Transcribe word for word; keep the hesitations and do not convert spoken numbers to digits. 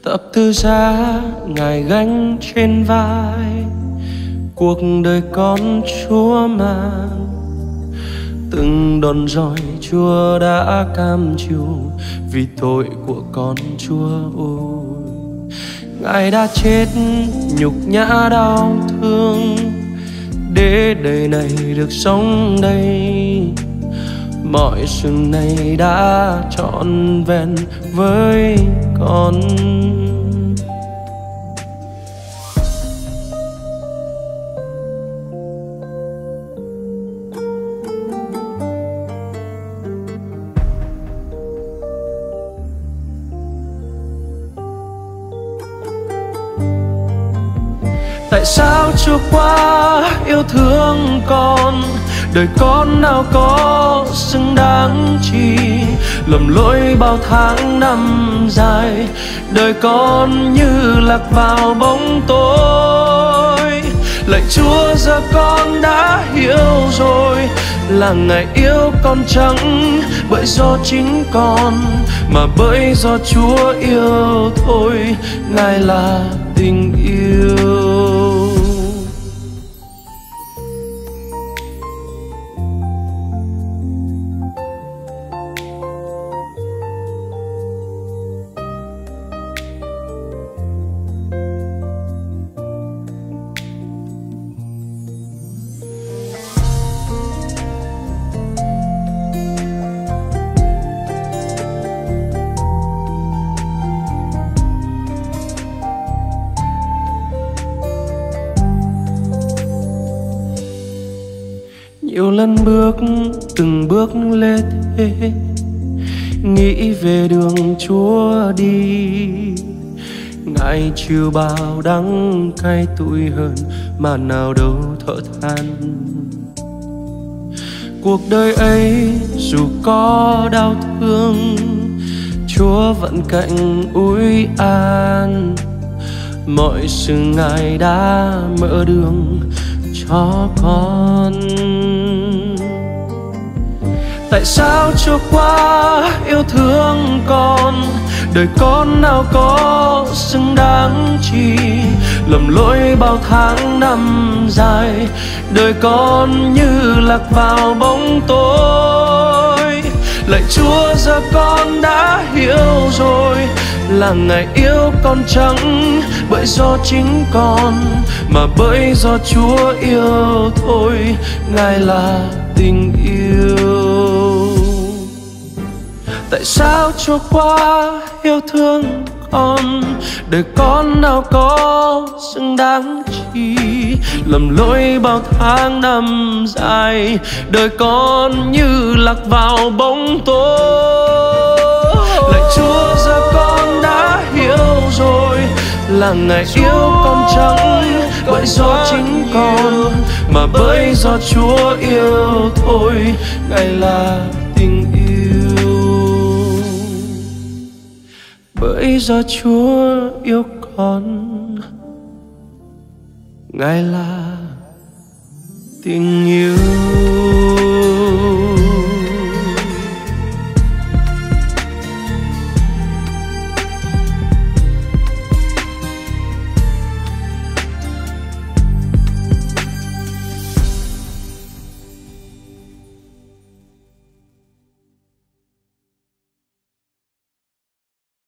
Thập tự giá Ngài gánh trên vai, cuộc đời con Chúa mang. Từng đòn roi Chúa đã cam chịu vì tội của con Chúa. Ôi, Ngài đã chết nhục nhã đau thương để đời này được sống đây. Mọi sự này đã trọn vẹn với con. Tại sao Chúa quá yêu thương con, đời con nào có xứng đáng chi lầm lỗi bao tháng năm dài. Đời con như lạc vào bóng tối. Lạy Chúa, giờ con đã hiểu rồi là Ngài yêu con chẳng bởi do chính con, mà bởi do Chúa yêu thôi. Ngài là tình yêu. Nhiều lần bước từng bước lê thế, nghĩ về đường Chúa đi. Ngài chịu bao đắng cay tủi hơn mà nào đâu thở than. Cuộc đời ấy dù có đau thương, Chúa vẫn cạnh ủi an. Mọi sự Ngài đã mở đường cho con. Tại sao Chúa quá yêu thương con, đời con nào có xứng đáng chi lầm lỗi bao tháng năm dài. Đời con như lạc vào bóng tối. Lạy Chúa, giờ con đã hiểu rồi là Ngài yêu con chẳng bởi do chính con, mà bởi do Chúa yêu thôi. Ngài là tình yêu. Tại sao Chúa quá yêu thương con, đời con nào có xứng đáng chi lầm lỗi bao tháng năm dài. Đời con như lạc vào bóng tối. Lạy Chúa, giờ con đã hiểu rồi là Ngài yêu con chẳng bởi do chính con, mà bởi do Chúa yêu thôi. Ngài là tình yêu. Bởi do Chúa yêu con, Ngài là tình yêu.